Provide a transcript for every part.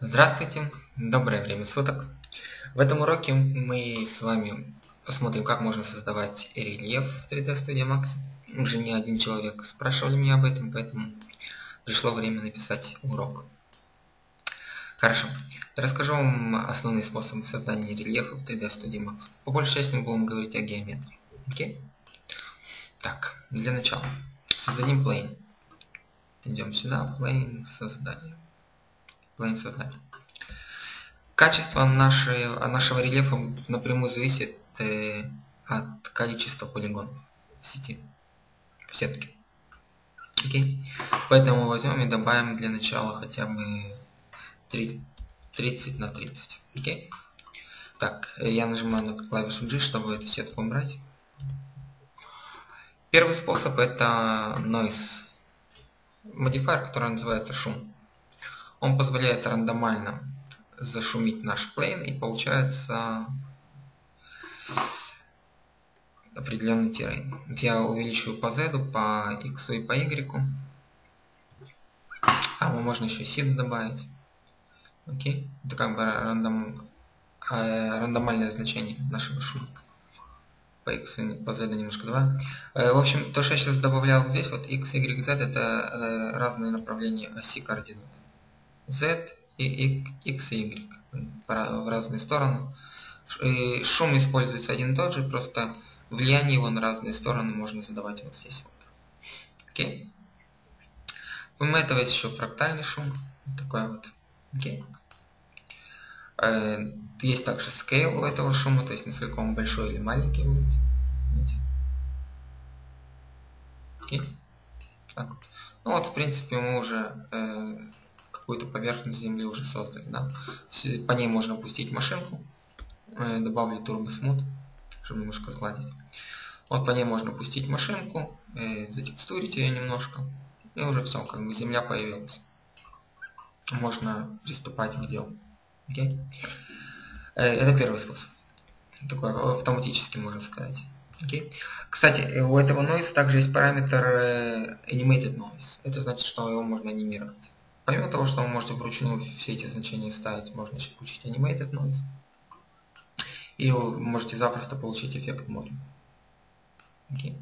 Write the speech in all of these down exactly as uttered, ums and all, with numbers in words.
Здравствуйте, доброе время суток. В этом уроке мы с вами посмотрим, как можно создавать рельеф в три дэ Studio Max. Уже не один человек спрашивали меня об этом, поэтому пришло время написать урок. Хорошо, расскажу вам основные способы создания рельефа в три дэ Studio Max. По большей части мы будем говорить о геометрии. Окей? Так, для начала создадим plane. Идем сюда, plane, создание. Plane создать. Качество нашего, нашего рельефа напрямую зависит э, от количества полигонов в сети, в сетке. Окей? Поэтому возьмем и добавим для начала хотя бы тридцать на тридцать. Окей? Так, я нажимаю на клавишу G, чтобы эту сетку убрать. Первый способ это noise модифайер, который называется шум. Он позволяет рандомально зашумить наш plane, и получается определенный террейн. Я увеличиваю по Z, по X и по Y. А можно еще сид добавить. Окей. Это как бы рандом, э, рандомальное значение нашего шума. По X, по Z немножко два. Э, в общем, то, что я сейчас добавлял здесь, вот X, Y, Z, это э, разные направления оси координат. Z и X и Y в разные стороны. И шум используется один и тот же, просто влияние его на разные стороны можно задавать вот здесь вот. Окей. Помимо этого есть еще фрактальный шум. Такой вот. Окей. Есть также scale у этого шума, то есть насколько он большой или маленький будет. Окей. Так. Ну вот, в принципе, мы уже э, какую-то поверхность земли уже создали. Да? По ней можно пустить машинку. Э, добавлю Turbo Smooth, чтобы немножко сгладить. Вот по ней можно пустить машинку, э, затекстурить ее немножко. И уже все, как бы земля появилась. Можно приступать к делу. Окей? Э, это первый способ. Такой автоматически, можно сказать. Okay. Кстати, у этого noise также есть параметр animated noise. Это значит, что его можно анимировать. Помимо того, что вы можете вручную все эти значения ставить, можно еще включить animated noise. И вы можете запросто получить эффект моря. Okay.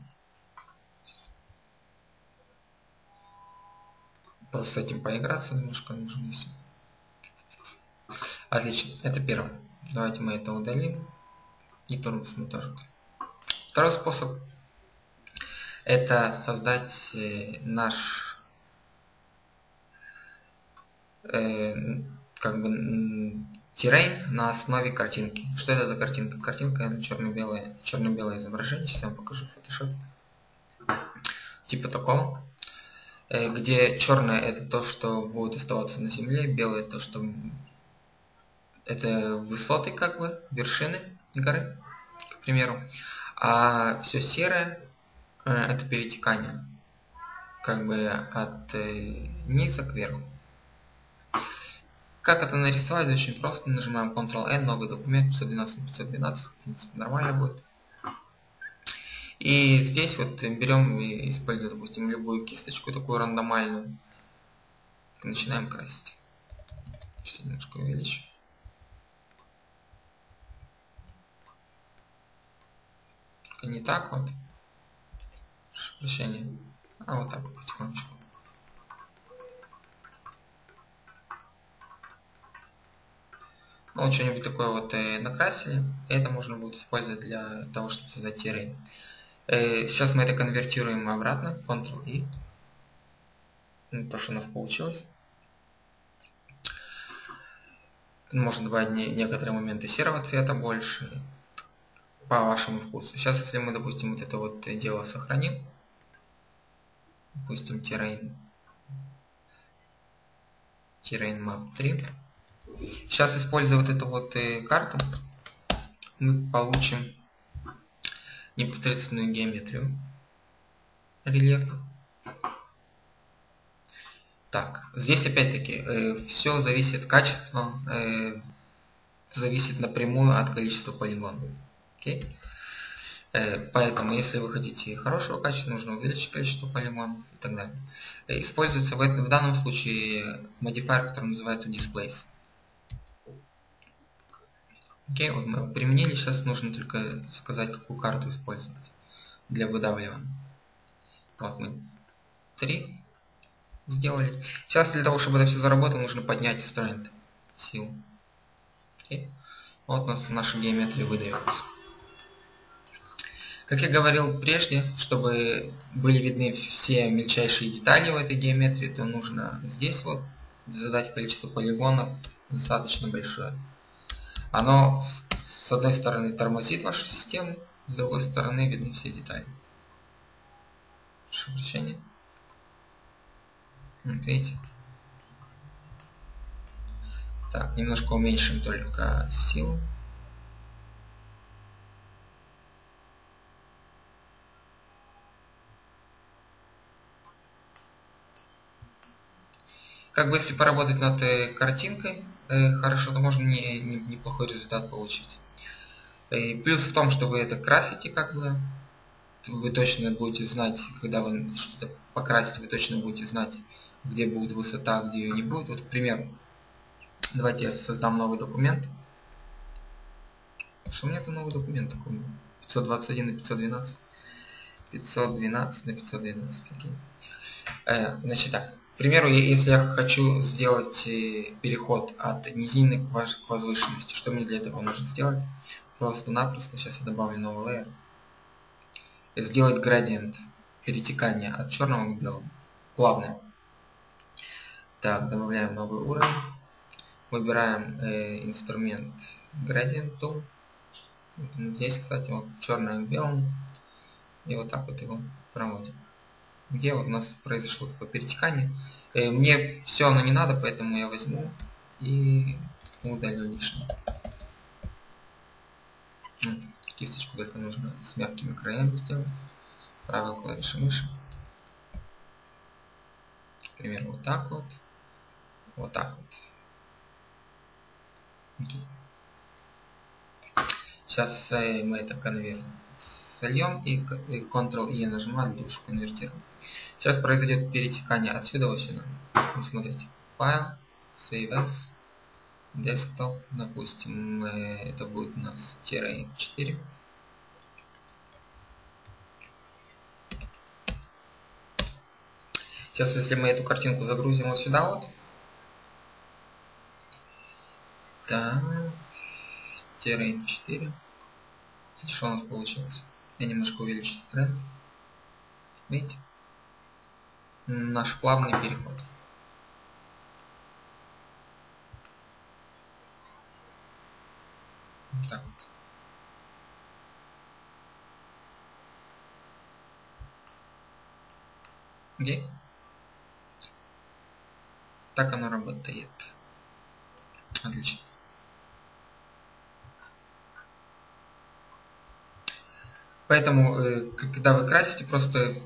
Просто с этим поиграться немножко нужно и все. Отлично. Это первое. Давайте мы это удалим. И тормоз мы тоже. Второй способ это создать э, наш э, как бы террейн на основе картинки. Что это за картинка? Картинка это черно-белое черно-белое изображение. Сейчас я вам покажу Photoshop. Типа такого. Э, где черное это то, что будет оставаться на земле, белое то, что это высоты, как бы, вершины горы, к примеру. А все серое э, это перетекание, как бы от э, низа к верху. Как это нарисовать? Очень просто. Нажимаем контрол эн, новый документ, пятьсот двенадцать на пятьсот двенадцать, в принципе, нормально будет. И здесь вот берем и используем, допустим, любую кисточку такую рандомальную. Начинаем красить. Сейчас немножко увеличу. Не так вот. Прощение. А вот так потихонечку. Ну, вот что-нибудь такое вот э, накрасили. Это можно будет использовать для того, чтобы создать террейн. Э, сейчас мы это конвертируем обратно. контрол и. То, что у нас получилось. Можно добавить не, некоторые моменты серого цвета больше. По вашему вкусу. Сейчас, если мы, допустим, вот это вот дело сохраним, допустим, terrain, terrain map три. Сейчас, используя вот эту вот карту, мы получим непосредственную геометрию рельефа. Так, здесь опять-таки э, все зависит, качество э, зависит напрямую от количества полигонов. Okay. Поэтому, если вы хотите хорошего качества, нужно увеличить количество полигонов и так далее. Используется в, этом, в данном случае модифайер, который называется Displace. Окей, вот мы его применили, сейчас нужно только сказать, какую карту использовать для выдавливания. Вот мы три сделали. Сейчас для того, чтобы это все заработало, нужно поднять strength силу. Окей. Вот у нас наша геометрия выдается. Как я говорил прежде, чтобы были видны все мельчайшие детали в этой геометрии, то нужно здесь вот задать количество полигонов достаточно большое. Оно с одной стороны тормозит вашу систему, с другой стороны видны все детали. Прошу прощения. Вот видите? Так, немножко уменьшим только силу. Как бы если поработать над э, картинкой э, хорошо, то можно не, не, неплохой результат получить. И плюс в том, что вы это красите, как бы, вы точно будете знать, когда вы что-то покрасите, вы точно будете знать, где будет высота, где ее не будет. Вот, к примеру, давайте я создам новый документ. Что у меня за новый документ такой? пятьсот двадцать один на пятьсот двенадцать. пятьсот двенадцать на пятьсот двенадцать. Окей. Э, значит так. К примеру, если я хочу сделать переход от низины к возвышенности, что мне для этого нужно сделать? Просто-напросто, сейчас я добавлю новый layer. Сделать градиент перетекания от черного к белому. Плавное. Так, добавляем новый уровень. Выбираем э, инструмент Gradient Tool. Здесь, кстати, вот черное к белому. И вот так вот его проводим. Где вот у нас произошло такое перетекание. Э, мне все равно не надо, поэтому я возьму и удалю лишнее. Кисточку только нужно с мягкими краями сделать. Правой клавишей мыши. К примеру, вот так вот. Вот так вот. Окей. Сейчас э, мы это конверт сольем и, и контрол-и нажимаем для того, чтобы конвертировать. Сейчас произойдет перетекание отсюда вот сюда. Вот смотрите. Файл, Save As, Desktop, допустим, э, это будет у нас Terrain четыре. Сейчас, если мы эту картинку загрузим вот сюда вот. Так, Terrain четыре. Что у нас получилось? Я немножко увеличу тренд. Видите? Наш плавный переход. Вот так вот. Окей? Так оно работает. Отлично. Поэтому, когда вы красите, просто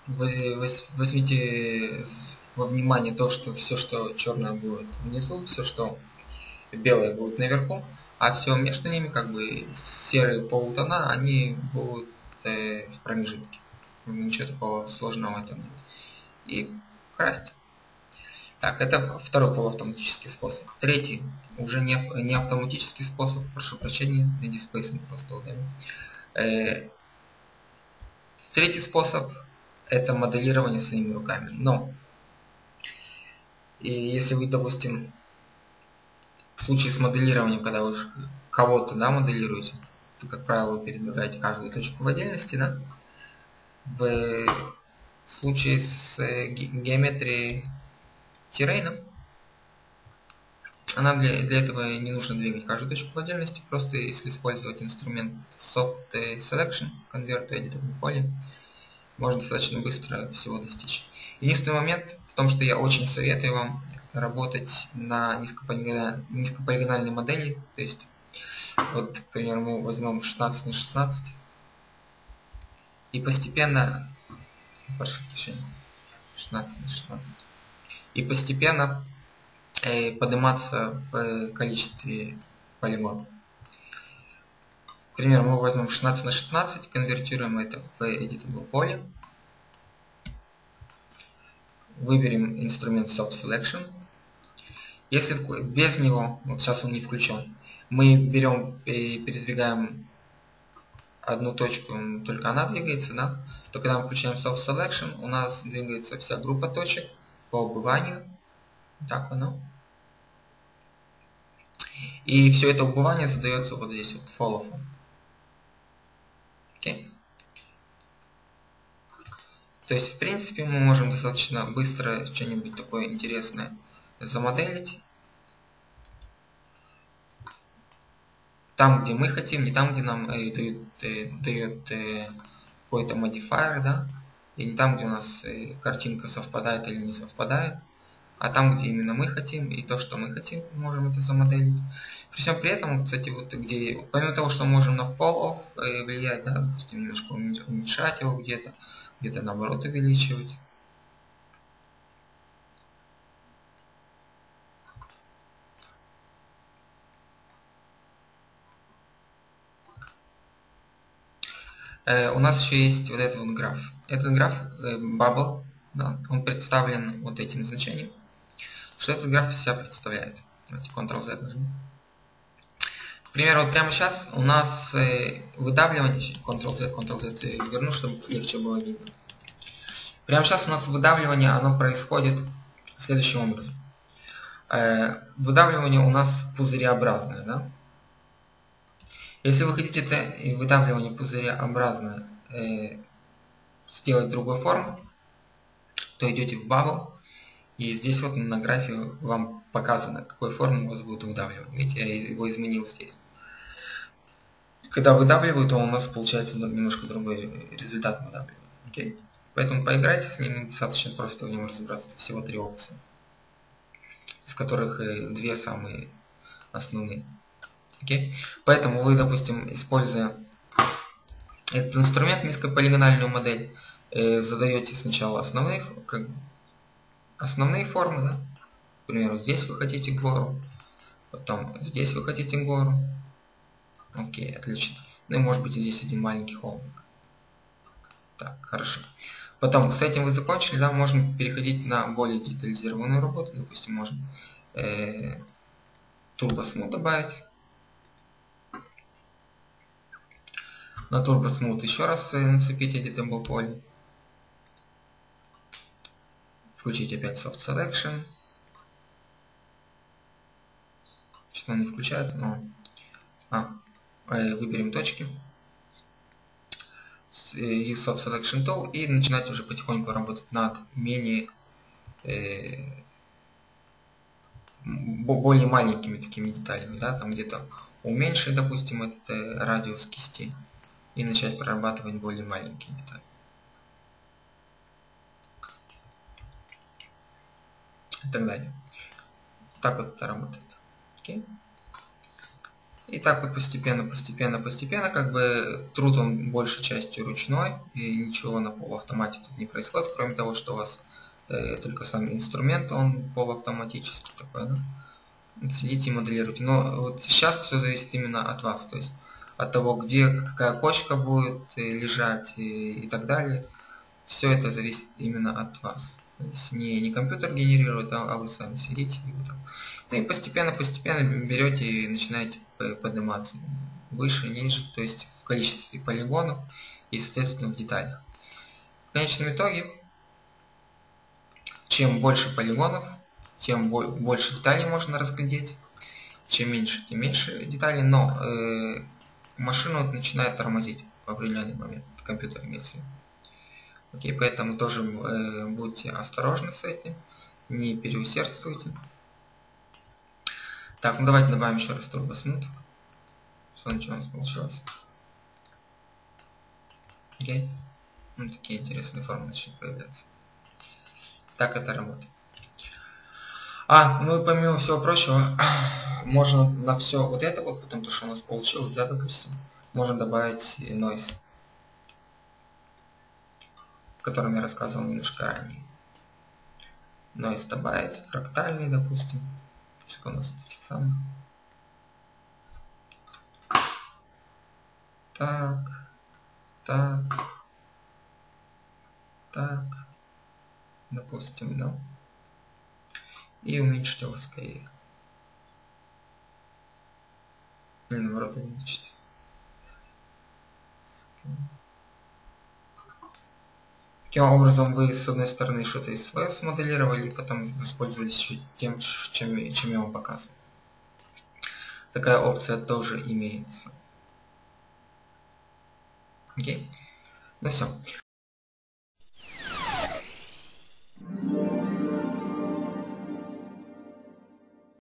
возьмите во внимание то, что все, что черное будет внизу, все, что белое будет наверху, а все между ними, как бы серые полутона, они будут в промежутке. Ничего такого сложного в этом нет. И красьте. Так, это второй полуавтоматический способ. Третий, уже не, не автоматический способ, прошу прощения, на Displacement просто удалим. Э, третий способ – это моделирование своими руками. Но, и если вы, допустим, в случае с моделированием, когда вы кого-то, да, моделируете, то, как правило, вы передвигаете каждую точку в отдельности, да? В случае с геометрией Terrain, она для, для этого не нужно двигать каждую точку в отдельности, просто если использовать инструмент Soft Selection, Convert to Editable Poly, можно достаточно быстро всего достичь. Единственный момент в том, что я очень советую вам работать на низкополигональной, низкополигональной модели, то есть, вот, к примеру, мы возьмем шестнадцать на шестнадцать и постепенно, прошу прощения, шестнадцать на шестнадцать, и постепенно э, подниматься в количестве полигонов. К примеру, мы возьмем шестнадцать на шестнадцать, конвертируем это в Editable Poly, выберем инструмент Soft Selection. Если без него, вот сейчас он не включен, Мы берем и передвигаем одну точку, только она двигается, да, то когда мы включаем Soft Selection, у нас двигается вся группа точек по убыванию. Так оно. И все это убывание задается вот здесь вот follow. Okay. То есть, в принципе, мы можем достаточно быстро что-нибудь такое интересное замоделить. Там, где мы хотим, не там, где нам э, дают, э, дает э, какой-то modifier, да, и не там, где у нас э, картинка совпадает или не совпадает, а там, где именно мы хотим, и то, что мы хотим, можем это замоделить. При всем при этом, кстати, вот где, помимо того, что мы можем на fall-off э, влиять, да, допустим, немножко уменьшать его где-то, где-то наоборот увеличивать. Э, у нас еще есть вот этот вот граф. Этот граф э, bubble, да, он представлен вот этим значением. Что этот граф из себя представляет? Давайте контрол-Z нажмем. К примеру, вот прямо сейчас у нас э, выдавливание, контрол-Z, контрол-Z верну, чтобы легче было видно. Прямо сейчас у нас выдавливание, оно происходит следующим образом. Э, выдавливание у нас пузыреобразное, да? Если вы хотите это выдавливание пузыреобразное э, сделать другой формы, то идете в Bubble, и здесь вот на графе вам показано, какой формы у вас будет выдавливать. Видите, я его изменил здесь. Когда выдавливают, то у нас получается немножко другой результат выдавливания. Okay? Поэтому поиграйте с ним, достаточно просто в нем разобраться. Это всего три опции, из которых две самые основные. Okay? Поэтому вы, допустим, используя этот инструмент, низкополигональную модель, э, задаете сначала основные, как, основные формы, да? К примеру, здесь вы хотите гору, потом здесь вы хотите гору. Окей, отлично. Ну и может быть здесь один маленький холмик. Так, хорошо. Потом, с этим вы закончили, да, можем переходить на более детализированную работу. Допустим, можем э, Turbo Smooth добавить. На Turbo Smooth еще раз э, нацепить Editable Poly. Включить опять Soft Selection. Что-то он не включает, но... А, э, выберем точки. И Soft Selection Tool. И начинать уже потихоньку работать над менее... Э, более маленькими такими деталями, да, там где-то уменьшить, допустим, этот э, радиус кисти и начать прорабатывать более маленькие детали. И так далее. Так вот это работает. Окей. И так вот постепенно, постепенно, постепенно, как бы труд он большей частью ручной, и ничего на полуавтомате тут не происходит, кроме того, что у вас э, только сам инструмент, он полуавтоматический такой, да? Сидите и моделируйте. Но вот сейчас все зависит именно от вас, то есть от того, где какая кочка будет лежать и, и так далее. Все это зависит именно от вас. То есть не, не компьютер генерирует, а, а вы сами сидите и вот так. Ну и постепенно-постепенно берете и начинаете подниматься выше, ниже, то есть в количестве полигонов и, соответственно, в деталях. В конечном итоге, чем больше полигонов, тем больше деталей можно разглядеть. Чем меньше, тем меньше деталей, но э, машина вот начинает тормозить в определенный момент. Компьютер имеется в виду. Окей, поэтому тоже э, будьте осторожны с этим, не переусердствуйте. Так, ну давайте добавим еще раз Turbo Smooth. Что ничего у нас получилось. Окей. Ну, такие интересные формы начнут появляться. Так это работает. А, ну и помимо всего прочего, можно на все вот это вот, потом то, что у нас получилось, да, допустим, можно добавить noise, о котором я рассказывал немножко ранее. Noise добавить, фрактальный, допустим. Сколько у нас этих самых. Так, так, так, допустим, да. И уменьшить его скорее. наоборот увеличить. Таким образом вы с одной стороны что-то из свое смоделировали, и потом воспользовались тем, чем, чем я вам показывал. Такая опция тоже имеется. Окей? Ну все.